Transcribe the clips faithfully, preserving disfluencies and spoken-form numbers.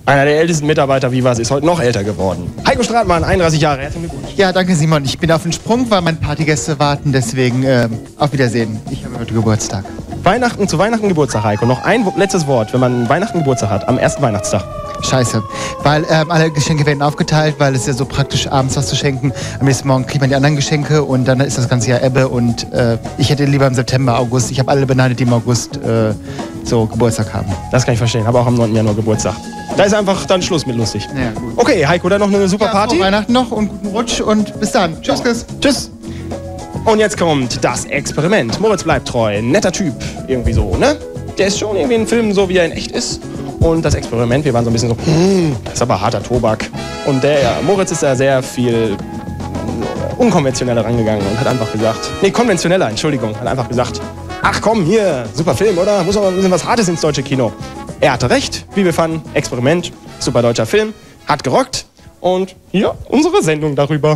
Einer der ältesten Mitarbeiter Vivas ist heute noch älter geworden. Heiko Stratmann, einunddreißig Jahre, herzlichen Glückwunsch. Ja, danke Simon. Ich bin auf den Sprung, weil meine Partygäste warten, deswegen äh, auf Wiedersehen. Ich habe heute Geburtstag. Weihnachten, zu Weihnachten Geburtstag, Heiko. Noch ein letztes Wort, wenn man Weihnachten Geburtstag hat, am ersten Weihnachtstag. Scheiße, weil ähm, alle Geschenke werden aufgeteilt, weil es ja so praktisch abends was zu schenken. Am nächsten Morgen kriegt man die anderen Geschenke und dann ist das ganze Jahr Ebbe und äh, ich hätte lieber im September, August. Ich habe alle beneidet, die im August äh, so Geburtstag haben. Das kann ich verstehen, habe auch am neunten Januar Geburtstag. Da ist einfach dann Schluss mit lustig. Ja, gut. Okay, Heiko, dann noch eine super ja, Party. Frohe Weihnachten noch und guten Rutsch und bis dann. Tschüss, Chris. Tschüss. Und jetzt kommt das Experiment. Moritz bleibt treu, netter Typ, irgendwie so, ne? Der ist schon irgendwie ein Film, so wie er in echt ist. Und das Experiment, wir waren so ein bisschen so, hm, das ist aber harter Tobak. Und der ja, Moritz ist da sehr viel unkonventioneller rangegangen und hat einfach gesagt, nee, konventioneller, Entschuldigung, hat einfach gesagt, ach komm, hier, super Film, oder? Muss aber ein bisschen was Hartes ins deutsche Kino. Er hatte recht, wie wir fanden, Experiment, super deutscher Film, hat gerockt. Und hier unsere Sendung darüber.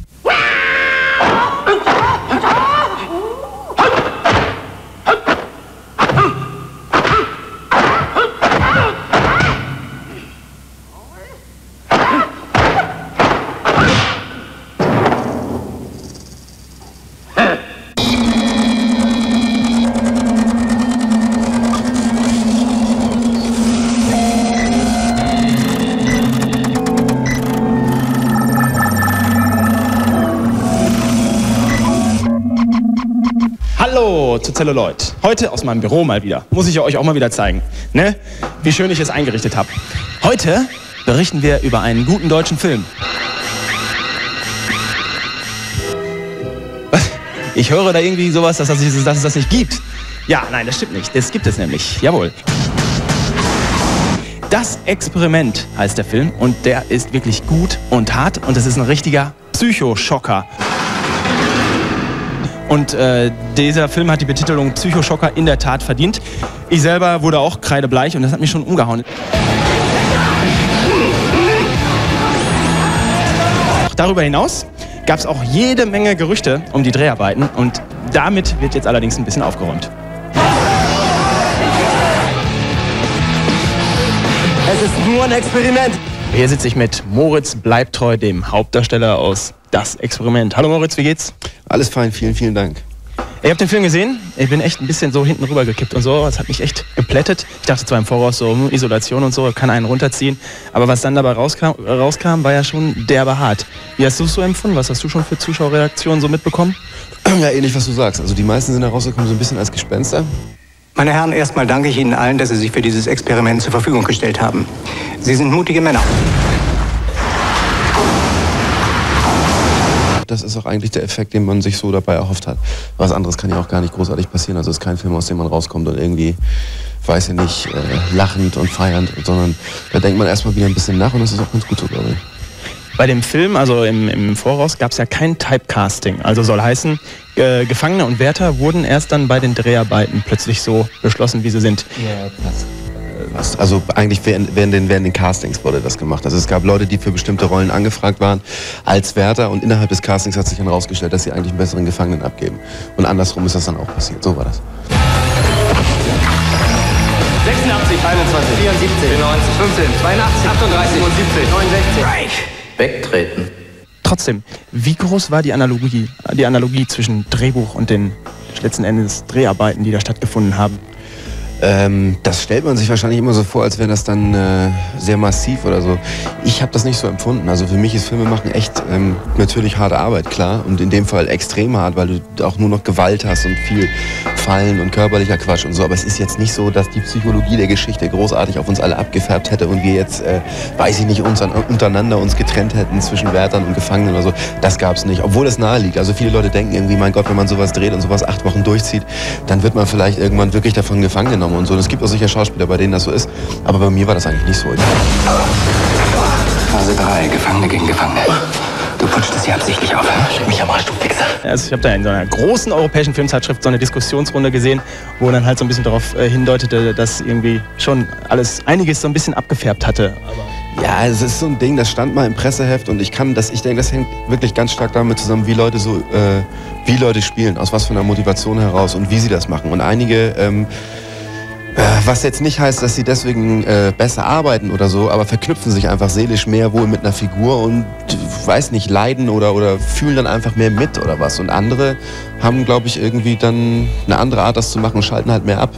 Hallo zu Celluloid. Heute aus meinem Büro mal wieder. Muss ich ja euch auch mal wieder zeigen, ne? Wie schön ich es eingerichtet habe. Heute berichten wir über einen guten deutschen Film. Was? Ich höre da irgendwie sowas, dass, das, dass es das nicht gibt. Ja, nein, das stimmt nicht. Das gibt es nämlich. Jawohl. Das Experiment heißt der Film und der ist wirklich gut und hart und es ist ein richtiger Psychoschocker. Und äh, dieser Film hat die Betitelung Psychoschocker in der Tat verdient. Ich selber wurde auch kreidebleich und das hat mich schon umgehauen. Darüber hinaus gab es auch jede Menge Gerüchte um die Dreharbeiten und damit wird jetzt allerdings ein bisschen aufgeräumt. Es ist nur ein Experiment. Hier sitze ich mit Moritz Bleibtreu, dem Hauptdarsteller aus Das Experiment. Hallo Moritz, wie geht's? Alles fein, vielen, vielen Dank. Ihr habt den Film gesehen? Ich bin echt ein bisschen so hinten rüber gekippt und so. Das hat mich echt geplättet. Ich dachte zwar im Voraus so, Isolation und so, kann einen runterziehen. Aber was dann dabei rauskam, rauskam war ja schon derbe hart. Wie hast du es so empfunden? Was hast du schon für Zuschauerreaktionen so mitbekommen? Ja, ähnlich, was du sagst. Also die meisten sind da rausgekommen so ein bisschen als Gespenster. Meine Herren, erstmal danke ich Ihnen allen, dass Sie sich für dieses Experiment zur Verfügung gestellt haben. Sie sind mutige Männer. Das ist auch eigentlich der Effekt, den man sich so dabei erhofft hat. Was anderes kann ja auch gar nicht großartig passieren. Also es ist kein Film, aus dem man rauskommt und irgendwie, weiß ich nicht, äh, lachend und feiernd, sondern da denkt man erstmal wieder ein bisschen nach und das ist auch ganz gut so, glaube ich. Bei dem Film, also im, im Voraus, gab es ja kein Typecasting. Also soll heißen, äh, Gefangene und Wärter wurden erst dann bei den Dreharbeiten plötzlich so beschlossen, wie sie sind. Ja, krass. Was? Also eigentlich während, während, den, während den Castings wurde das gemacht. Also es gab Leute, die für bestimmte Rollen angefragt waren als Wärter und innerhalb des Castings hat sich dann herausgestellt, dass sie eigentlich einen besseren Gefangenen abgeben. Und andersrum ist das dann auch passiert. So war das. sechsundachtzig, einundzwanzig, vierundsiebzig, vierundneunzig, fünfzehn, zweiundachtzig, achtunddreißig, siebenundsiebzig, neunundsechzig. Wegtreten. Trotzdem, wie groß war die Analogie, die Analogie zwischen Drehbuch und den letzten Endes Dreharbeiten, die da stattgefunden haben? Ähm, das stellt man sich wahrscheinlich immer so vor, als wäre das dann äh, sehr massiv oder so. Ich habe das nicht so empfunden. Also für mich ist Filmemachen echt ähm, natürlich harte Arbeit, klar. Und in dem Fall extrem hart, weil du auch nur noch Gewalt hast und viel Fallen und körperlicher Quatsch und so. Aber es ist jetzt nicht so, dass die Psychologie der Geschichte großartig auf uns alle abgefärbt hätte und wir jetzt, äh, weiß ich nicht, uns an, untereinander uns getrennt hätten zwischen Wärtern und Gefangenen oder so. Das gab's nicht. Obwohl es nahe liegt. Also viele Leute denken irgendwie, mein Gott, wenn man sowas dreht und sowas acht Wochen durchzieht, dann wird man vielleicht irgendwann wirklich davon gefangen genommen und so. Und es gibt auch sicher Schauspieler, bei denen das so ist. Aber bei mir war das eigentlich nicht so. Phase drei, Gefangene gegen Gefangene. Du putscht es hier absichtlich auf. Schick mich am Arsch, du Wichser. Also ich habe da in so einer großen europäischen Filmzeitschrift so eine Diskussionsrunde gesehen, wo dann halt so ein bisschen darauf äh, hindeutete, dass irgendwie schon alles, einiges so ein bisschen abgefärbt hatte. Aber ja, es ist so ein Ding, das stand mal im Presseheft und ich kann das, ich denke, das hängt wirklich ganz stark damit zusammen, wie Leute so, äh, wie Leute spielen, aus was für einer Motivation heraus und wie sie das machen. Und einige, ähm, Was jetzt nicht heißt, dass sie deswegen äh, besser arbeiten oder so, aber verknüpfen sich einfach seelisch mehr wohl mit einer Figur und, weiß nicht, leiden oder, oder fühlen dann einfach mehr mit oder was. Und andere haben, glaube ich, irgendwie dann eine andere Art, das zu machen und schalten halt mehr ab.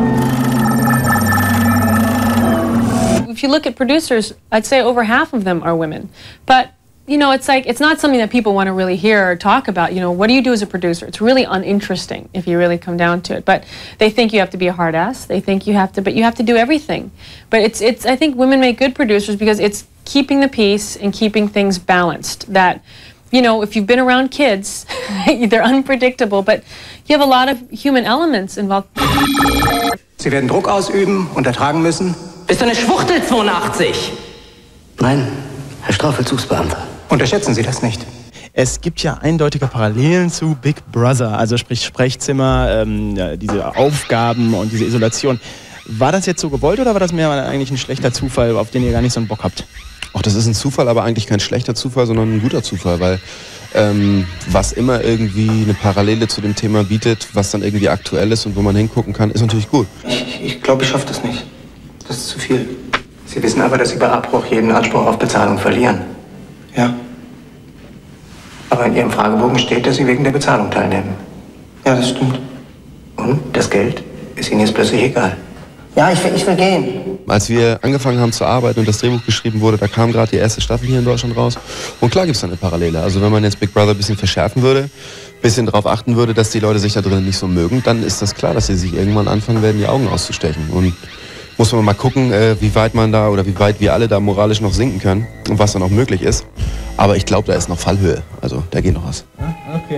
If you look at producers, I'd say over half of them are women. But you know, it's like, it's not something that people want to really hear or talk about. You know, what do you do as a producer? It's really uninteresting if you really come down to it. But they think you have to be a hard ass. They think you have to, but you have to do everything. But it's, it's, I think women make good producers because it's keeping the peace and keeping things balanced. That, you know, if you've been around kids, they're unpredictable, but you have a lot of human elements involved. Sie werden Druck ausüben und ertragen müssen. Bist du eine Schwuchtel, zweiundachtzig? Nein, Herr Strafvollzugsbeamter. Unterschätzen Sie das nicht. Es gibt ja eindeutige Parallelen zu Big Brother, also sprich Sprechzimmer, ähm, ja, diese Aufgaben und diese Isolation. War das jetzt so gewollt oder war das mehr eigentlich ein schlechter Zufall, auf den ihr gar nicht so einen Bock habt? Ach, das ist ein Zufall, aber eigentlich kein schlechter Zufall, sondern ein guter Zufall, weil ähm, was immer irgendwie eine Parallele zu dem Thema bietet, was dann irgendwie aktuell ist und wo man hingucken kann, ist natürlich gut. Ich, ich glaube, ich schaffe das nicht. Das ist zu viel. Sie wissen aber, dass Sie bei Abbruch jeden Anspruch auf Bezahlung verlieren. Ja. Aber in Ihrem Fragebogen steht, dass Sie wegen der Bezahlung teilnehmen. Ja, das stimmt. Und das Geld ist Ihnen jetzt plötzlich egal. Ja, ich will, ich will gehen. Als wir angefangen haben zu arbeiten und das Drehbuch geschrieben wurde, da kam gerade die erste Staffel hier in Deutschland raus. Und klar gibt es da eine Parallele. Also wenn man jetzt Big Brother ein bisschen verschärfen würde, ein bisschen darauf achten würde, dass die Leute sich da drinnen nicht so mögen, dann ist das klar, dass sie sich irgendwann anfangen werden, die Augen auszustechen. Und muss man mal gucken, äh, wie weit man da oder wie weit wir alle da moralisch noch sinken können und was dann auch möglich ist. Aber ich glaube, da ist noch Fallhöhe. Also da geht noch was. Okay.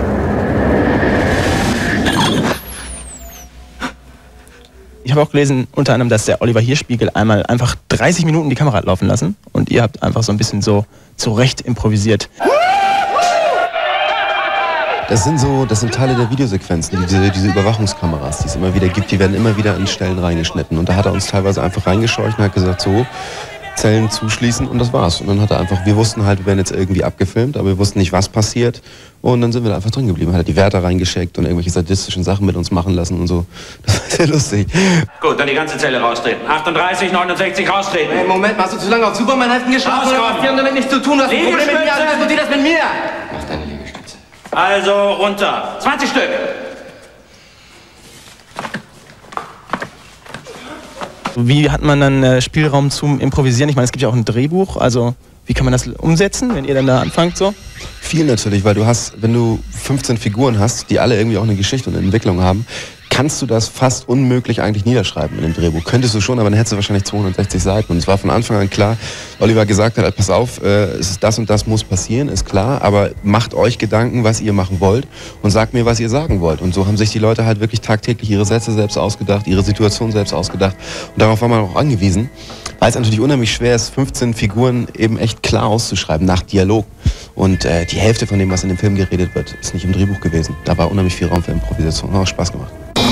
Ich habe auch gelesen, unter anderem, dass der Oliver Hirschbiegel einmal einfach dreißig Minuten die Kamera hat laufen lassen und ihr habt einfach so ein bisschen so zurecht improvisiert. Das sind so, das sind Teile der Videosequenzen, die, diese, diese Überwachungskameras, die es immer wieder gibt, die werden immer wieder an Stellen reingeschnitten. Und da hat er uns teilweise einfach reingescheucht und hat gesagt, so, Zellen zuschließen und das war's. Und dann hat er einfach, wir wussten halt, wir werden jetzt irgendwie abgefilmt, aber wir wussten nicht, was passiert. Und dann sind wir da einfach drin geblieben. Hat er die Wärter reingeschickt und irgendwelche sadistischen Sachen mit uns machen lassen und so. Das war sehr lustig. Gut, dann die ganze Zelle raustreten. achtunddreißig, neunundsechzig raustreten. Hey, Moment, hast du zu lange auf Superman-Heften geschrieben? Wir haben damit nichts zu tun. Du hast ein Problem mit mir, also diskutier das mit mir. Mach deine Liegestütze. Also runter. zwanzig Stück. Wie hat man dann äh, Spielraum zum Improvisieren? Ich meine, es gibt ja auch ein Drehbuch, also wie kann man das umsetzen, wenn ihr dann da anfangt so? Viel natürlich, weil du hast, wenn du fünfzehn Figuren hast, die alle irgendwie auch eine Geschichte und eine Entwicklung haben, kannst du das fast unmöglich eigentlich niederschreiben in dem Drehbuch. Könntest du schon, aber dann hättest du wahrscheinlich zweihundertsechzig Seiten. Und es war von Anfang an klar, Oliver gesagt hat, pass auf, äh, es ist das und das muss passieren, ist klar, aber macht euch Gedanken, was ihr machen wollt und sagt mir, was ihr sagen wollt. Und so haben sich die Leute halt wirklich tagtäglich ihre Sätze selbst ausgedacht, ihre Situation selbst ausgedacht. Und darauf war man auch angewiesen, weil es natürlich unheimlich schwer ist, fünfzehn Figuren eben echt klar auszuschreiben, nach Dialog. Und äh, die Hälfte von dem, was in dem Film geredet wird, ist nicht im Drehbuch gewesen. Da war unheimlich viel Raum für Improvisation. Hat auch Spaß gemacht.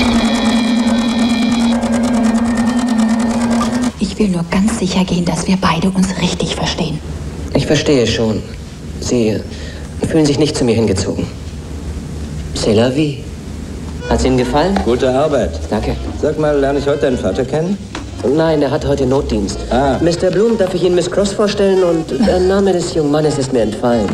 Ich will nur ganz sicher gehen, dass wir beide uns richtig verstehen. Ich verstehe schon. Sie fühlen sich nicht zu mir hingezogen. C'est la vie. Hat's Ihnen gefallen? Gute Arbeit. Danke. Sag mal, lerne ich heute deinen Vater kennen? Nein, er hat heute Notdienst. Ah. Mister Bloom, darf ich Ihnen Miss Cross vorstellen? Und der Name des jungen Mannes ist mir entfallen.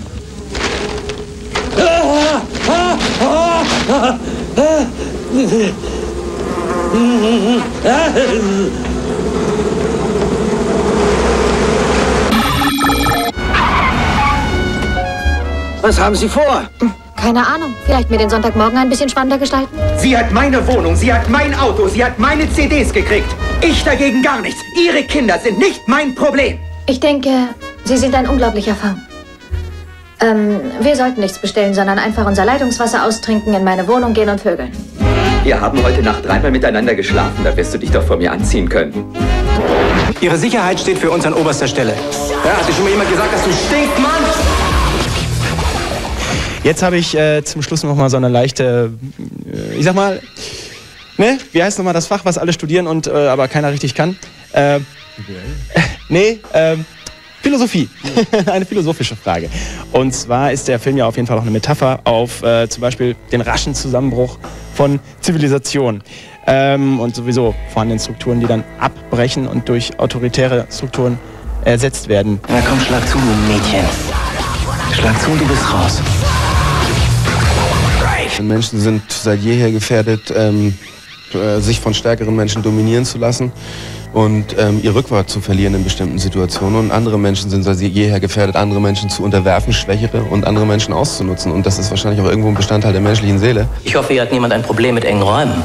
Was haben Sie vor? Keine Ahnung. Vielleicht mir den Sonntagmorgen ein bisschen spannender gestalten? Sie hat meine Wohnung, sie hat mein Auto, sie hat meine C Ds gekriegt. Ich dagegen gar nichts. Ihre Kinder sind nicht mein Problem. Ich denke, Sie sind ein unglaublicher Fang. Ähm, wir sollten nichts bestellen, sondern einfach unser Leitungswasser austrinken, in meine Wohnung gehen und vögeln. Wir haben heute Nacht dreimal miteinander geschlafen, da wirst du dich doch vor mir anziehen können. Ihre Sicherheit steht für uns an oberster Stelle. Ja, hat dir schon mal jemand gesagt, dass du stinkst, Mann? Jetzt habe ich äh, zum Schluss noch mal so eine leichte, äh, ich sag mal, ne, wie heißt nochmal das Fach, was alle studieren und äh, aber keiner richtig kann? Äh, nee, äh, Philosophie. Eine philosophische Frage. Und zwar ist der Film ja auf jeden Fall auch eine Metapher auf äh, zum Beispiel den raschen Zusammenbruch von Zivilisation. ähm, und sowieso vorhandenen Strukturen, die dann abbrechen und durch autoritäre Strukturen ersetzt werden. Na komm, schlag zu, du Mädchen. Schlag zu und du bist raus. Menschen sind seit jeher gefährdet, ähm, äh, sich von stärkeren Menschen dominieren zu lassen und ähm, ihr Rückgrat zu verlieren in bestimmten Situationen. Und andere Menschen sind seit jeher gefährdet, andere Menschen zu unterwerfen, Schwächere und andere Menschen auszunutzen. Und das ist wahrscheinlich auch irgendwo ein Bestandteil der menschlichen Seele. Ich hoffe, hier hat niemand ein Problem mit engen Räumen.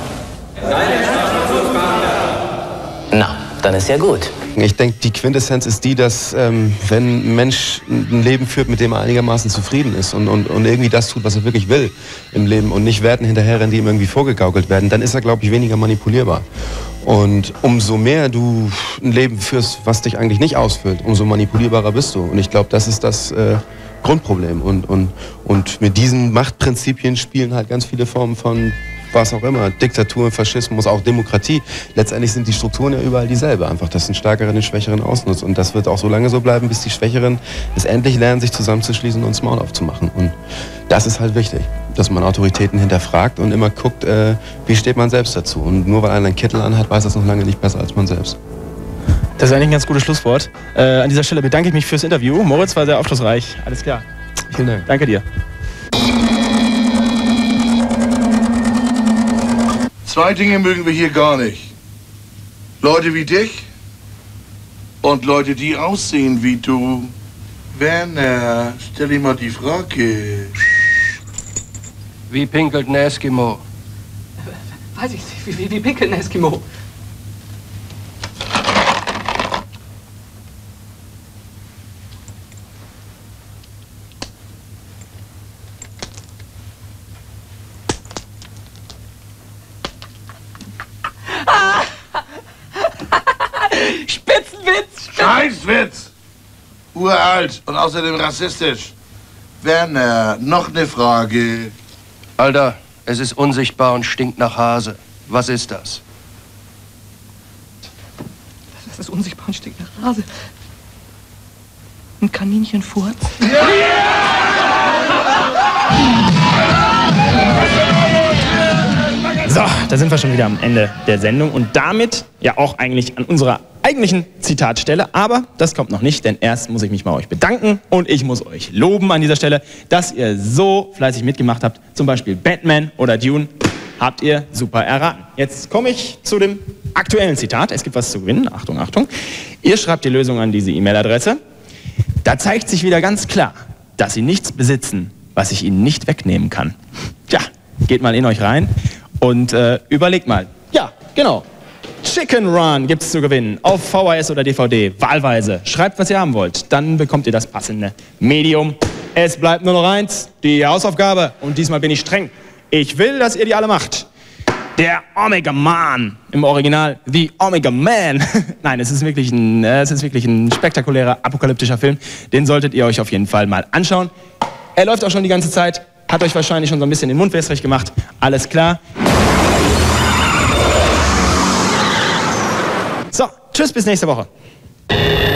Na, dann ist ja gut. Ich denke, die Quintessenz ist die, dass ähm, wenn ein Mensch ein Leben führt, mit dem er einigermaßen zufrieden ist und, und, und irgendwie das tut, was er wirklich will im Leben und nicht Werten hinterherrennt, die ihm irgendwie vorgegaukelt werden, dann ist er, glaube ich, weniger manipulierbar. Und umso mehr du ein Leben führst, was dich eigentlich nicht ausfüllt, umso manipulierbarer bist du. Und ich glaube, das ist das äh, Grundproblem. Und, und, und mit diesen Machtprinzipien spielen halt ganz viele Formen von was auch immer, Diktatur, Faschismus, auch Demokratie. Letztendlich sind die Strukturen ja überall dieselbe. Einfach, dass ein Stärkeren den Schwächeren ausnutzt. Und das wird auch so lange so bleiben, bis die Schwächeren es endlich lernen, sich zusammenzuschließen und das Maul aufzumachen. Und das ist halt wichtig, dass man Autoritäten hinterfragt und immer guckt, äh, wie steht man selbst dazu. Und nur weil einer einen Kittel anhat, weiß das noch lange nicht besser als man selbst. Das ist eigentlich ein ganz gutes Schlusswort. Äh, an dieser Stelle bedanke ich mich fürs Interview. Moritz war sehr aufschlussreich. Alles klar. Vielen Dank. Danke dir. Zwei Dinge mögen wir hier gar nicht. Leute wie dich und Leute, die aussehen wie du. Werner, stell dir mal die Frage. Wie pinkelt ein Eskimo? Weiß ich nicht, wie, wie, wie pinkelt ein Eskimo? Spitzenwitz! Scheißwitz! Uralt und außerdem rassistisch. Werner, noch eine Frage. Alter, es ist unsichtbar und stinkt nach Hase. Was ist das? Das ist unsichtbar und stinkt nach Hase. Ein Kaninchenfurz? So, da sind wir schon wieder am Ende der Sendung und damit ja auch eigentlich an unserer eigentlichen Zitatstelle. Aber das kommt noch nicht, denn erst muss ich mich mal euch bedanken und ich muss euch loben an dieser Stelle, dass ihr so fleißig mitgemacht habt. Zum Beispiel Batman oder Dune habt ihr super erraten. Jetzt komme ich zu dem aktuellen Zitat. Es gibt was zu gewinnen. Achtung, Achtung. Ihr schreibt die Lösung an diese E-Mail-Adresse. Da zeigt sich wieder ganz klar, dass sie nichts besitzen, was ich ihnen nicht wegnehmen kann. Tja, geht mal in euch rein. Und äh, überlegt mal. Ja, genau. Chicken Run gibt's zu gewinnen. Auf V H S oder D V D. Wahlweise. Schreibt, was ihr haben wollt. Dann bekommt ihr das passende Medium. Es bleibt nur noch eins. Die Hausaufgabe. Und diesmal bin ich streng. Ich will, dass ihr die alle macht. Der Omega Man. Im Original The Omega Man. Nein, es ist wirklich ein, es ist wirklich ein spektakulärer, apokalyptischer Film. Den solltet ihr euch auf jeden Fall mal anschauen. Er läuft auch schon die ganze Zeit. Hat euch wahrscheinlich schon so ein bisschen den Mund wässrig gemacht. Alles klar. So, tschüss, bis nächste Woche.